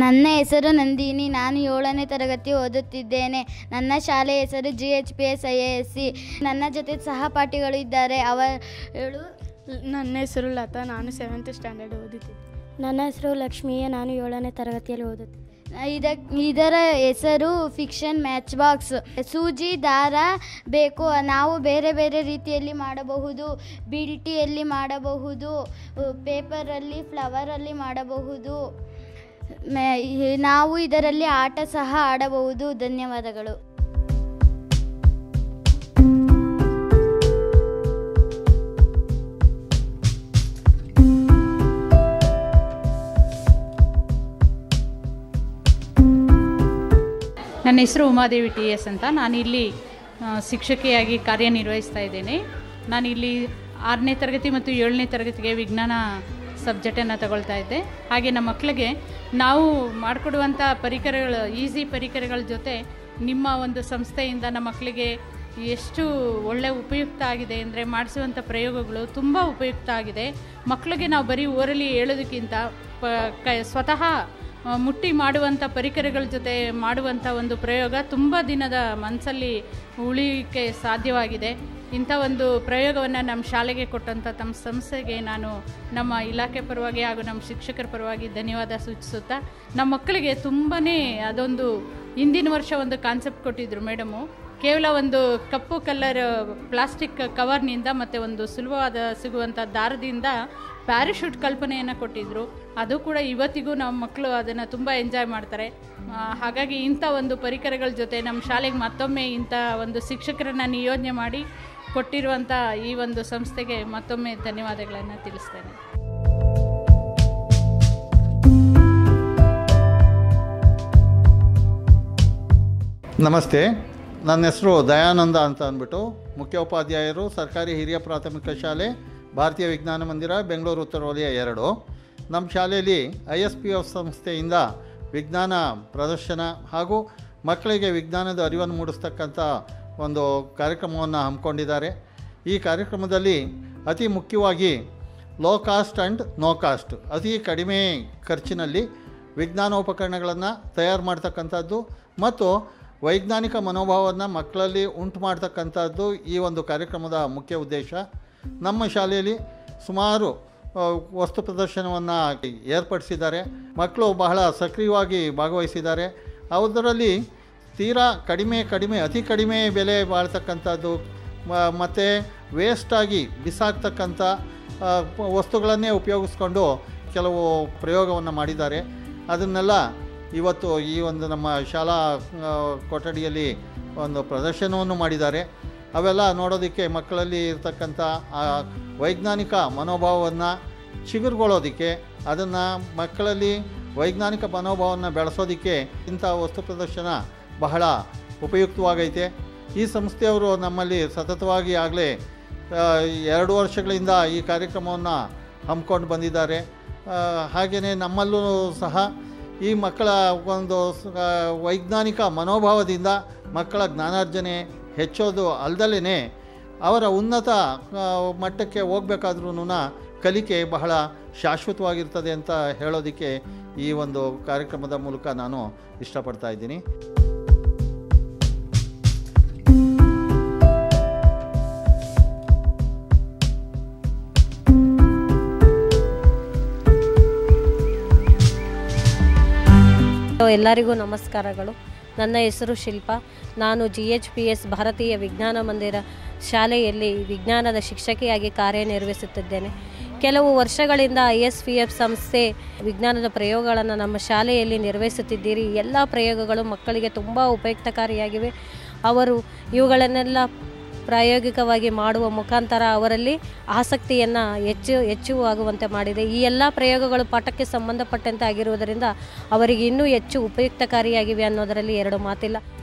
ನನ್ನ ಹೆಸರು ನಂದಿನಿ. ನಾನು 7ನೇ ತರಗತಿ ಓದುತ್ತಿದ್ದೇನೆ. ನನ್ನ ಶಾಲೆಯ ಹೆಸರು GHPS IASC. ನನ್ನ ಜೊತೆ ಸಹಪಾಠಿಗಳು ಇದ್ದಾರೆ. ಅವಳು ನನ್ನ ಹೆಸರು ಲತಾ. ನಾನು 7th ಸ್ಟ್ಯಾಂಡರ್ಡ್ ಓದುತ್ತಿದ್ದೆ. ನನ್ನ ಹೆಸರು ಲಕ್ಷ್ಮಿಯ. ನಾನು 7ನೇ ತರಗತಿಯಲ್ಲಿ ಓದುತ್ತಿದ್ದೆ. ಇದರ ಹೆಸರು ಫಿಕ್ಷನ್ ಮ್ಯಾಚ್ ಬಾಕ್ಸ್. ಸೂಜಿ ದಾರ ಬೇಕು. ನಾವು ಬೇರೆ ಬೇರೆ ರೀತಿಯಲ್ಲಿ ಮಾಡಬಹುದು. ಬಿಲ್ಟಿಯಲ್ಲಿ ಮಾಡಬಹುದು, ಪೇಪರಲ್ಲಿ, ಫ್ಲವರಲ್ಲಿ ಮಾಡಬಹುದು. ನಾವು ಇದರಲ್ಲಿ ಆಟ ಸಹ ಆಡಬಹುದು. ಧನ್ಯವಾದಗಳು. ನನ್ನ ಹೆಸರು ಉಮಾದೇವಿ TS ಅಂತ. ನಾನಿಲ್ಲಿ ಶಿಕ್ಷಕಿಯಾಗಿ ಕಾರ್ಯನಿರ್ವಹಿಸ್ತಾ ಇದ್ದೇನೆ. ನಾನಿಲ್ಲಿ 6ನೇ ತರಗತಿ ಮತ್ತು 7ನೇ ತರಗತಿಗೆ ವಿಜ್ಞಾನ ಸಬ್ಜೆಕ್ಟನ್ನು ತಗೊಳ್ತಾ ಇದ್ದೆ. ಹಾಗೆ ನಮ್ಮ ಮಕ್ಕಳಿಗೆ ನಾವು ಮಾಡಿಕೊಡುವಂಥ ಪರಿಕರಗಳು, ಈಸಿ ಪರಿಕರಗಳ ಜೊತೆ ನಿಮ್ಮ ಒಂದು ಸಂಸ್ಥೆಯಿಂದ ನಮ್ಮ ಮಕ್ಕಳಿಗೆ ಎಷ್ಟು ಒಳ್ಳೆ ಉಪಯುಕ್ತ ಆಗಿದೆ ಅಂದರೆ, ಮಾಡಿಸುವಂಥ ಪ್ರಯೋಗಗಳು ತುಂಬ ಉಪಯುಕ್ತ ಆಗಿದೆ. ಮಕ್ಕಳಿಗೆ ನಾವು ಬರೀ ಓರಲಿ ಹೇಳೋದಕ್ಕಿಂತ ಸ್ವತಃ ಮುಟ್ಟಿ ಮಾಡುವಂಥ ಪರಿಕರಗಳ ಜೊತೆ ಮಾಡುವಂಥ ಒಂದು ಪ್ರಯೋಗ ತುಂಬ ದಿನದ ಮನಸ್ಸಲ್ಲಿ ಉಳಿಯಲಿಕ್ಕೆ ಸಾಧ್ಯವಾಗಿದೆ. ಇಂಥ ಒಂದು ಪ್ರಯೋಗವನ್ನು ನಮ್ಮ ಶಾಲೆಗೆ ಕೊಟ್ಟಂಥ ತಮ್ಮ ಸಂಸ್ಥೆಗೆ ನಾನು ನಮ್ಮ ಇಲಾಖೆ ಪರವಾಗಿ ಹಾಗೂ ನಮ್ಮ ಶಿಕ್ಷಕರ ಪರವಾಗಿ ಧನ್ಯವಾದ ಸೂಚಿಸುತ್ತಾ, ನಮ್ಮ ಮಕ್ಕಳಿಗೆ ತುಂಬಾ ಅದೊಂದು ಹಿಂದಿನ ವರ್ಷ ಒಂದು ಕಾನ್ಸೆಪ್ಟ್ ಕೊಟ್ಟಿದ್ದರು ಮೇಡಮು. ಕೇವಲ ಒಂದು ಕಪ್ಪು ಕಲರ್ ಪ್ಲಾಸ್ಟಿಕ್ ಕವರ್ನಿಂದ ಮತ್ತು ಒಂದು ಸುಲಭವಾದ ಸಿಗುವಂಥ ದಾರದಿಂದ ಪ್ಯಾರಾಶೂಟ್ ಕಲ್ಪನೆಯನ್ನು ಕೊಟ್ಟಿದ್ದರು. ಅದು ಕೂಡ ಇವತ್ತಿಗೂ ನಮ್ಮ ಮಕ್ಕಳು ಅದನ್ನು ತುಂಬ ಎಂಜಾಯ್ ಮಾಡ್ತಾರೆ. ಹಾಗಾಗಿ ಇಂಥ ಒಂದು ಪರಿಕರಗಳ ಜೊತೆ ನಮ್ಮ ಶಾಲೆಗೆ ಮತ್ತೊಮ್ಮೆ ಇಂಥ ಒಂದು ಶಿಕ್ಷಕರನ್ನು ನಿಯೋಜನೆ ಮಾಡಿ ಕೊಟ್ಟಿರುವಂಥ ಈ ಒಂದು ಸಂಸ್ಥೆಗೆ ಮತ್ತೊಮ್ಮೆ ಧನ್ಯವಾದಗಳನ್ನು ತಿಳಿಸ್ತೇನೆ. ನಮಸ್ತೆ. ನನ್ನ ಹೆಸರು ದಯಾನಂದ ಅಂತ ಅಂದ್ಬಿಟ್ಟು, ಮುಖ್ಯೋಪಾಧ್ಯಾಯರು, ಸರ್ಕಾರಿ ಹಿರಿಯ ಪ್ರಾಥಮಿಕ ಶಾಲೆ, ಭಾರತೀಯ ವಿಜ್ಞಾನ ಮಂದಿರ, ಬೆಂಗಳೂರು ಉತ್ತರ ವಲಯ 2. ನಮ್ಮ ಶಾಲೆಯಲ್ಲಿ ISPF ಸಂಸ್ಥೆಯಿಂದ ವಿಜ್ಞಾನ ಪ್ರದರ್ಶನ ಹಾಗೂ ಮಕ್ಕಳಿಗೆ ವಿಜ್ಞಾನದ ಅರಿವನ್ನು ಮೂಡಿಸ್ತಕ್ಕಂಥ ಒಂದು ಕಾರ್ಯಕ್ರಮವನ್ನು ಹಮ್ಮಿಕೊಂಡಿದ್ದಾರೆ. ಈ ಕಾರ್ಯಕ್ರಮದಲ್ಲಿ ಅತಿ ಮುಖ್ಯವಾಗಿ low cost and no cost, ಅತಿ ಕಡಿಮೆ ಖರ್ಚಿನಲ್ಲಿ ವಿಜ್ಞಾನೋಪಕರಣಗಳನ್ನು ತಯಾರು ಮಾಡ್ತಕ್ಕಂಥದ್ದು ಮತ್ತು ವೈಜ್ಞಾನಿಕ ಮನೋಭಾವವನ್ನು ಮಕ್ಕಳಲ್ಲಿ ಉಂಟು ಮಾಡ್ತಕ್ಕಂಥದ್ದು ಈ ಒಂದು ಕಾರ್ಯಕ್ರಮದ ಮುಖ್ಯ ಉದ್ದೇಶ. ನಮ್ಮ ಶಾಲೆಯಲ್ಲಿ ಸುಮಾರು ವಸ್ತು ಪ್ರದರ್ಶನವನ್ನು ಏರ್ಪಡಿಸಿದ್ದಾರೆ. ಮಕ್ಕಳು ಬಹಳ ಸಕ್ರಿಯವಾಗಿ ಭಾಗವಹಿಸಿದ್ದಾರೆ. ಅದರಲ್ಲಿ ತೀರಾ ಅತಿ ಕಡಿಮೆ ಬೆಲೆ ಬಾಳ್ತಕ್ಕಂಥದ್ದು ಮತ್ತು ವೇಸ್ಟಾಗಿ ಬಿಸಾಕ್ತಕ್ಕಂಥ ವಸ್ತುಗಳನ್ನೇ ಉಪಯೋಗಿಸ್ಕೊಂಡು ಕೆಲವು ಪ್ರಯೋಗವನ್ನು ಮಾಡಿದ್ದಾರೆ. ಅದನ್ನೆಲ್ಲ ಇವತ್ತು ಈ ಒಂದು ನಮ್ಮ ಶಾಲಾ ಕೊಠಡಿಯಲ್ಲಿ ಒಂದು ಪ್ರದರ್ಶನವನ್ನು ಮಾಡಿದ್ದಾರೆ. ಅವೆಲ್ಲ ನೋಡೋದಕ್ಕೆ ಮಕ್ಕಳಲ್ಲಿ ಇರ್ತಕ್ಕಂಥ ಆ ವೈಜ್ಞಾನಿಕ ಮನೋಭಾವವನ್ನು ಚಿಗುರುಗೊಳ್ಳೋದಕ್ಕೆ, ಅದನ್ನು ಮಕ್ಕಳಲ್ಲಿ ವೈಜ್ಞಾನಿಕ ಮನೋಭಾವವನ್ನು ಬೆಳೆಸೋದಕ್ಕೆ ಇಂಥ ವಸ್ತು ಪ್ರದರ್ಶನ ಬಹಳ ಉಪಯುಕ್ತವಾಗೈತೆ. ಈ ಸಂಸ್ಥೆಯವರು ನಮ್ಮಲ್ಲಿ ಸತತವಾಗಿ ಆಗಲೇ 2 ವರ್ಷಗಳಿಂದ ಈ ಕಾರ್ಯಕ್ರಮವನ್ನು ಹಮ್ಮಿಕೊಂಡು ಬಂದಿದ್ದಾರೆ. ಹಾಗೆಯೇ ನಮ್ಮಲ್ಲೂ ಸಹ ಈ ಮಕ್ಕಳ ಒಂದು ವೈಜ್ಞಾನಿಕ ಮನೋಭಾವದಿಂದ ಮಕ್ಕಳ ಜ್ಞಾನಾರ್ಜನೆ ಹೆಚ್ಚೋದು ಅಲ್ದಲೇ ಅವರ ಉನ್ನತ ಮಟ್ಟಕ್ಕೆ ಹೋಗಬೇಕಾದ್ರೂ ಕಲಿಕೆ ಬಹಳ ಶಾಶ್ವತವಾಗಿರ್ತದೆ ಅಂತ ಹೇಳೋದಕ್ಕೆ ಈ ಒಂದು ಕಾರ್ಯಕ್ರಮದ ಮೂಲಕ ನಾನು ಇಷ್ಟಪಡ್ತಾ ಇದ್ದೀನಿ. ಎಲ್ಲರಿಗೂ ನಮಸ್ಕಾರಗಳು. ನನ್ನ ಹೆಸರು ಶಿಲ್ಪಾ. ನಾನು GHPS ಭಾರತೀಯ ವಿಜ್ಞಾನ ಮಂದಿರ ಶಾಲೆಯಲ್ಲಿ ವಿಜ್ಞಾನದ ಶಿಕ್ಷಕಿಯಾಗಿ ಕಾರ್ಯನಿರ್ವಹಿಸುತ್ತಿದ್ದೇನೆ. ಕೆಲವು ವರ್ಷಗಳಿಂದ ISPF ಸಂಸ್ಥೆ ವಿಜ್ಞಾನದ ಪ್ರಯೋಗಗಳನ್ನು ನಮ್ಮ ಶಾಲೆಯಲ್ಲಿ ನಿರ್ವಹಿಸುತ್ತಿದ್ದೀರಿ. ಎಲ್ಲ ಪ್ರಯೋಗಗಳು ಮಕ್ಕಳಿಗೆ ತುಂಬ ಉಪಯುಕ್ತಕಾರಿಯಾಗಿವೆ. ಅವರು ಇವುಗಳನ್ನೆಲ್ಲ ಪ್ರಾಯೋಗಿಕವಾಗಿ ಮಾಡುವ ಮುಖಾಂತರ ಅವರಲ್ಲಿ ಆಸಕ್ತಿಯನ್ನು ಹೆಚ್ಚುವಾಗುವಂತೆ ಮಾಡಿದೆ. ಈ ಎಲ್ಲ ಪ್ರಯೋಗಗಳು ಪಾಠಕ್ಕೆ ಸಂಬಂಧಪಟ್ಟಂತೆ ಆಗಿರುವುದರಿಂದ ಅವರಿಗೆ ಇನ್ನೂ ಹೆಚ್ಚು ಉಪಯುಕ್ತಕಾರಿಯಾಗಿವೆ ಅನ್ನೋದರಲ್ಲಿ ಎರಡು ಮಾತಿಲ್ಲ.